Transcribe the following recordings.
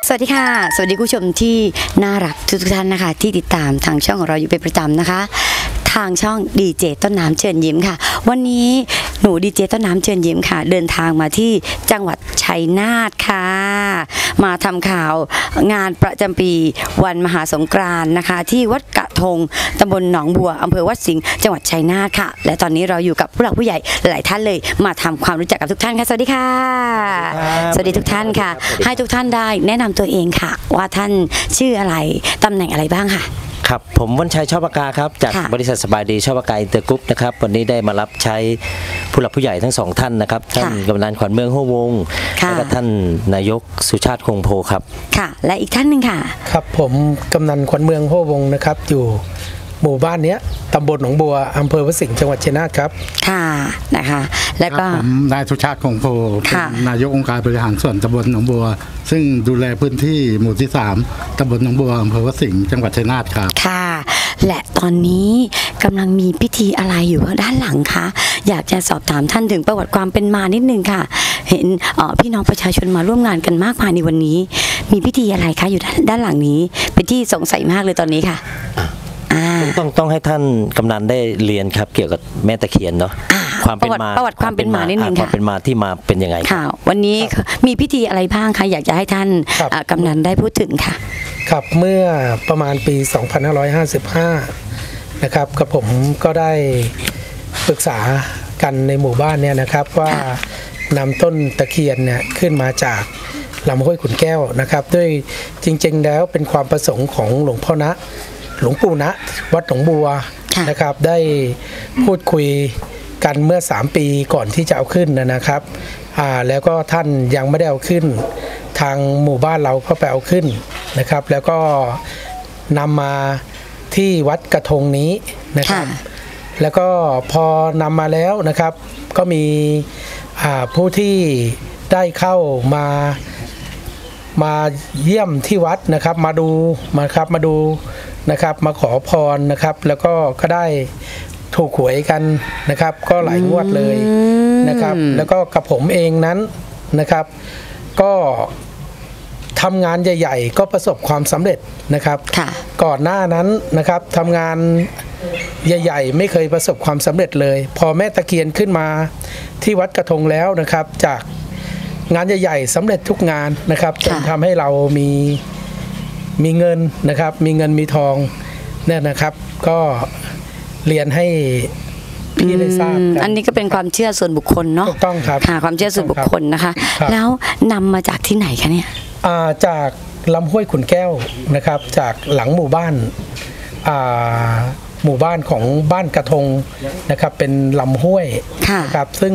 สวัสดีค่ะสวัสดีผู้ชมที่น่ารักทุกท่านนะคะที่ติดตามทางช่องของเราอยู่เป็นประจำนะคะทางช่องดีเจต้นน้ำเชิญยิ้มค่ะวันนี้หนูดีเจต้นน้ำเชิญยิ้มค่ะเดินทางมาที่จังหวัดชัยนาทค่ะมาทำข่าวงานประจำปีวันมหาสงกรานต์นะคะที่วัดกระทงตำบลหนองบัวอำเภอวัดสิงห์จังหวัดชัยนาทค่ะและตอนนี้เราอยู่กับผู้หลักผู้ใหญ่หลายท่านเลยมาทำความรู้จักกับทุกท่านค่ะสวัสดีค่ะสวัสดีทุกท่านค่ะให้ทุกท่านได้แนะนำตัวเองค่ะว่าท่านชื่ออะไรตำแหน่งอะไรบ้างค่ะครับผมวันชัยชอบปากกาครับจากบริษัทสบายดีชอบปากกาอินเตอร์กรุ๊ปนะครับวันนี้ได้มารับใช้ผู้หลักผู้ใหญ่ทั้งสองท่านนะครับท่านกำนันขวัญเมืองหัววงและก็ท่านนายกสุชาติคงโพครับค่ะและอีกท่านหนึ่งค่ะครับผมกำนันขวัญเมืองหัววงนะครับอยู่หมู่บ้านนี้ตำบลหนองบัวอำเภอวัดสิงห์จังหวัดชัยนาทครับค่ะนะคะแล้วก็ผมนายสุชาติคงโพเป็นนายกองค์การบริหารส่วนตำบลหนองบัวซึ่งดูแลพื้นที่หมู่ที่3ตำบลหนองบัวอำเภอวัดสิงห์จังหวัดชัยนาทครับค่ะและตอนนี้กำลังมีพิธีอะไรอยู่ด้านหลังคะอยากจะสอบถามท่านถึงประวัติความเป็นมานิดนึงค่ะเห็นพี่น้องประชาชนมาร่วมงานกันมากมายในวันนี้มีพิธีอะไรคะอยู่ด้านหลังนี้เป็นที่สงสัยมากเลยตอนนี้ค่ะต้องให้ท่านกำนันได้เรียนครับเกี่ยวกับแม่ตะเคียนเนาะความเป็นมาประวัติความเป็นมานิดนึงค่ะความเป็นมาที่มาเป็นยังไงค่ะวันนี้มีพิธีอะไรบ้างคะอยากจะให้ท่านกำนันได้พูดถึงค่ะครับเมื่อประมาณปี 2555 นะครับกับผมก็ได้ปรึกษากันในหมู่บ้านเนี่ยนะครับว่านำต้นตะเคียนเนี่ยขึ้นมาจากลำห้วยขุนแก้วนะครับด้วยจริงๆแล้วเป็นความประสงค์ของหลวงพ่อนะหลวงปู่นะวัดหนองบัวนะครับได้พูดคุยกันเมื่อ3 ปีก่อนที่จะเอาขึ้นนะครับแล้วก็ท่านยังไม่ได้เอาขึ้นทางหมู่บ้านเราก็ไปเอาขึ้นนะครับแล้วก็นำมาที่วัดกระทงนี้นะครับแล้วก็พอนำมาแล้วนะครับก็มีผู้ที่ได้เข้ามาเยี่ยมที่วัดนะครับมาดูนะครับมาขอพรนะครับแล้วก็ได้ถูกหวยกันนะครับก็หลายงวดเลยนะครับแล้วก็กับผมเองนั้นนะครับก็ทำงานใหญ่ๆก็ประสบความสำเร็จนะครับก่อนหน้านั้นนะครับทำงานใหญ่ๆไม่เคยประสบความสำเร็จเลยพอแม่ตะเคียนขึ้นมาที่วัดกระทงแล้วนะครับจากงานใหญ่ๆสำเร็จทุกงานนะครับจนทำให้เรามีเงินนะครับมีเงินมีทองเนี่ยนะครับก็เรียนให้พี่ได้ทราบอันนี้ก็เป็นความเชื่อส่วนบุคคลเนาะถูกต้องครับความเชื่อส่วนบุคคลนะคะแล้วนำมาจากที่ไหนคะเนี่ยจากลำห้วยขุนแก้วนะครับจากหลังหมู่บ้านของบ้านกระทงนะครับเป็นลำห้วยนะครับซึ่ง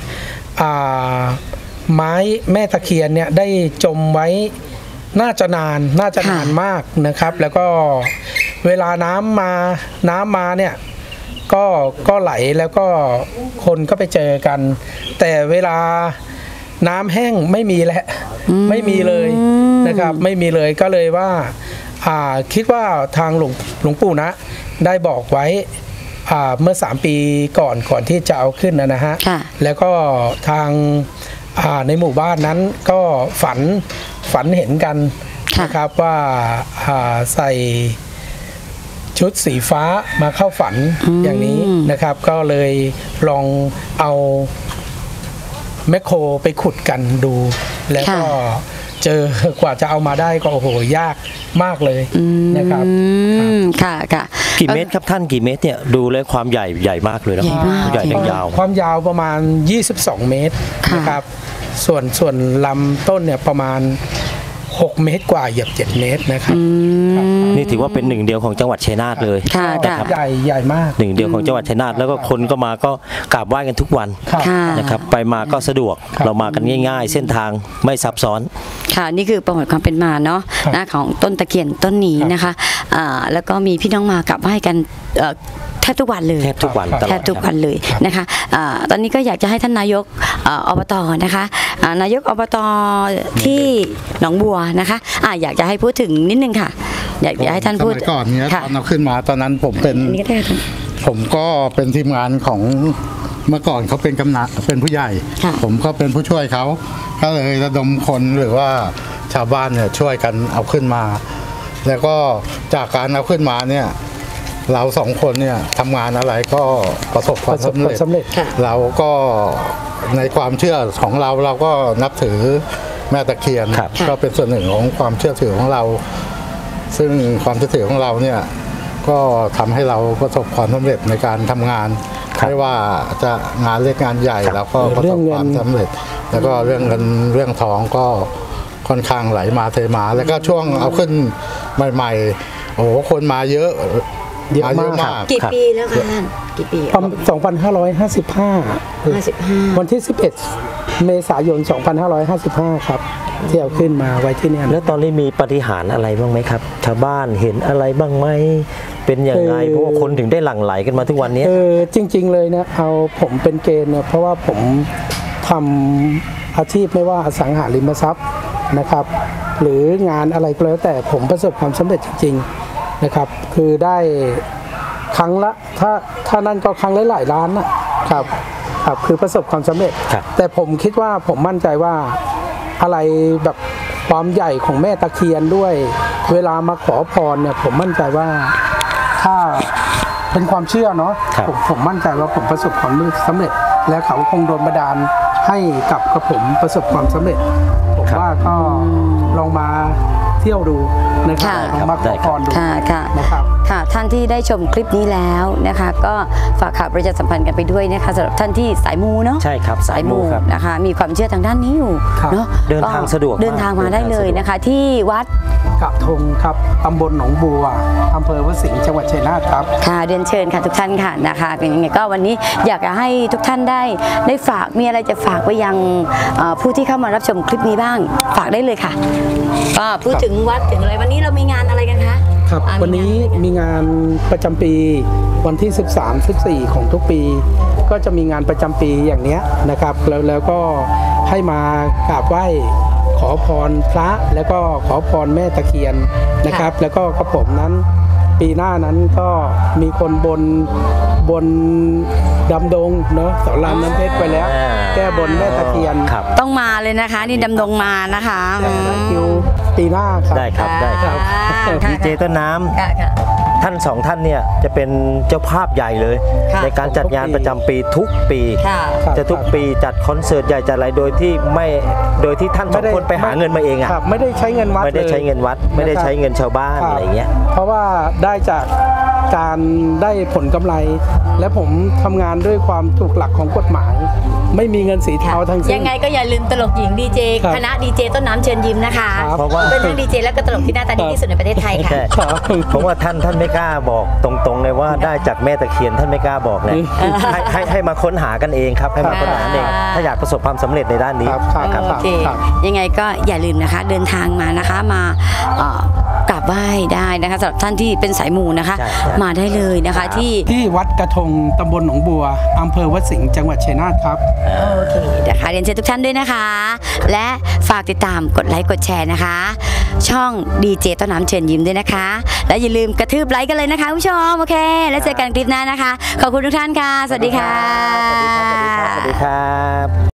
ไม้แม่ตะเคียนเนี่ยได้จมไว้น่าจะนานมากนะครับแล้วก็เวลาน้ำมาเนี่ยก็ไหลแล้วก็คนก็ไปเจอกันแต่เวลาน้ำแห้งไม่มีแล้วไม่มีเลยนะครับไม่มีเลยก็เลยว่าคิดว่าทางหลวงปู่นะได้บอกไว้เมื่อ3 ปีก่อนที่จะเอาขึ้นนะฮะแล้วก็ทางในหมู่บ้านนั้นก็ฝันเห็นกันนะครับว่าใส่ชุดสีฟ้ามาเข้าฝันอย่างนี้นะครับก็เลยลองเอาแมคโครไปขุดกันดูแล้วก็เจอกว่าจะเอามาได้ก็โอ้โหยากมากเลยนะครับค่ะกี่เมตรครับท่านกี่เมตรเนี่ยดูเลยความใหญ่มากเลยนะใหญ่ยาวความยาวประมาณ22 เมตรนะครับส่วนลำต้นเนี่ยประมาณ6 เมตรกว่าเหยียบ7 เมตรนะครับนี่ถือว่าเป็น1 เดียวของจังหวัดชัยนาทเลยนะครับใหญ่มาก 1 เดียวของจังหวัดชัยนาทแล้วก็คนก็มาก็กราบไหว้กันทุกวันนะครับไปมาก็สะดวกเรามากันง่ายๆเส้นทางไม่ซับซ้อนค่ะนี่คือประวัติความเป็นมาเนาะของต้นตะเคียนต้นนี้นะคะแล้วก็มีพี่น้องมากราบไหว้กันแทบทุกวันเลยแทบทุกวันเลยนะคะตอนนี้ก็อยากจะให้ท่านนายกอบตนะคะนายกอบตที่หนองบัวนะคะอยากจะให้พูดถึงนิดนึงค่ะอยากจะให้ท่านพูดก่อนเนี้ยตอนเราขึ้นมาตอนนั้นผมก็เป็นทีมงานของเมื่อก่อนเขาเป็นกำนันเป็นผู้ใหญ่ผมก็เป็นผู้ช่วยเขาก็เลยระดมคนหรือว่าชาวบ้านเนี่ยช่วยกันเอาขึ้นมา แล้วก็จากการเอาขึ้นมาเนี่ยเราสองคนเนี่ยทำงานอะไรก็ประสบความสำเร็จเราก็ในความเชื่อของเราก็นับถือแม่ตะเคียนก็เป็นส่วนหนึ่งของความเชื่อถือของเรา ซึ่งความเชื่อถือของเราเนี่ยก็ทำให้เราประสบความสำเร็จในการทำงานไม่ว่าจะงานเล็กงานใหญ่เราก็ประสบความสำเร็จ แล้วก็เรื่องเงินเรื่องทองก็ค่อนข้างไหลมาเทมาแล้วก็ช่วงเอาขึ้นใหม่ๆโอ้โหคนมาเยอะมากกี่ปีแล้วคะท่านกี่ปี 2555วันที่ 11 เมษายน 2555 ครับที่เอาขึ้นมาไว้ที่นี่แล้วตอนนี้มีปาฏิหาริย์อะไรบ้างไหมครับชาวบ้านเห็นอะไรบ้างไหมเป็นอย่างไรเพราะว่าคนถึงได้หลั่งไหลกันมาทุกวันนี้จริงๆเลยนะเอาผมเป็นเกณฑ์เนี่ยเพราะว่าผมทำอาชีพไม่ว่าอสังหาริมทรัพย์นะครับหรืองานอะไรก็แล้วแต่ผมประสบความสำเร็จจริงๆนะครับคือได้ครั้งละถ้านั่นก็ครั้งหลายล้านนะครับคือประสบความสำเร็จแต่ผมคิดว่าผมมั่นใจว่าอะไรแบบความใหญ่ของแม่ตะเคียนด้วยเวลามาขอพรเนี่ยผมมั่นใจว่าถ้าเป็นความเชื่อเนาะผมมั่นใจว่าผมประสบความสำเร็จและเขาคงโดนบันดาลให้กับผมประสบความสำเร็จผมว่าก็ลองมาเที่ยวดูนะครับลองมาขอพรดูนะครับค่ะท่านที่ได้ชมคลิปนี้แล้วนะคะก็ฝากข่าวประชาสัมพันธ์กันไปด้วยนะคะสำหรับท่านที่สายมูเนาะใช่ครับสายมูนะคะมีความเชื่อทางด้านนี้อยู่เนาะเดินทางสะดวกเดินทางมาได้เลยนะคะที่วัดกระทงครับตำบลหนองบัวอำเภอวัดสิงห์จังหวัดชัยนาทครับค่ะเรียนเชิญค่ะทุกท่านค่ะนะคะเป็นยังไงก็วันนี้อยากจะให้ทุกท่านได้ฝากมีอะไรจะฝากไปยังผู้ที่เข้ามารับชมคลิปนี้บ้างฝากได้เลยค่ะก็พูดถึงวัดถึงอะไรวันนี้เรามีงานอะไรกันคะครับวันนี้มีงานประจำปีวันที่13-14ของทุกปีก็จะมีงานประจำปีอย่างนี้นะครับแล้วก็ให้มากราบไหว้ขอพรพระแล้วก็ขอพรแม่ตะเคียนนะครับแล้วก็กระผมนั้นปีหน้านั้นก็มีคนบนดำดงเนาะสอนรามน้ำเพชรไปแล้วแก้บนแม่ตะเคียนต้องมาเลยนะคะนี่ดำดงมานะคะคิวปีหน้าครับได้ครับดีเจต้นน้ำท่าน2ท่านเนี่ยจะเป็นเจ้าภาพใหญ่เลยในการจัดงานประจำปีทุกปีจะทุกปีจัดคอนเสิร์ตใหญ่จัดอะไรโดยที่ท่าน2คนไปหาเงินมาเองอ่ะไม่ได้ใช้เงินวัดไม่ได้ใช้เงินวัดไม่ได้ใช้เงินชาวบ้านอะไรเงี้ยเพราะว่าได้จากการได้ผลกำไรและผมทำงานด้วยความถูกหลักของกฎหมายไม่มีเงินสีเทาทั้งสิ้นยังไงก็อย่าลืมตลกหญิงดีเจคณะดีเจต้นน้ำเชิญยิ้มนะคะเป็นทั้งดีเจและก็ตลกที่หน้าตาดีที่สุดในประเทศไทยค่ะเพราะว่าท่านไม่กล้าบอกตรงๆเลยว่าได้จากแม่ตะเคียนท่านไม่กล้าบอกเลยให้มาค้นหากันเองครับให้มาค้นหาเองถ้าอยากประสบความสำเร็จในด้านนี้ครับยังไงก็อย่าลืมนะคะเดินทางมานะคะมากราบไหว้ได้นะคะสำหรับท่านที่เป็นสายมูนะคะมาได้เลยนะคะที่วัดกระทงตำบลหนองบัวอำเภอวัดสิงห์จังหวัดชัยนาทครับโอเคนะคะเรียนเชิญทุกท่านด้วยนะคะและฝากติดตามกดไลค์กดแชร์นะคะช่องดีเจต้นน้ำเชิญยิ้มด้วยนะคะและอย่าลืมกระทืบไลค์กันเลยนะคะผู้ชมโอเคแล้วเจอกันคลิปหน้านะคะขอบคุณทุกท่านค่ะสวัสดีค่ะสวัสดีครับ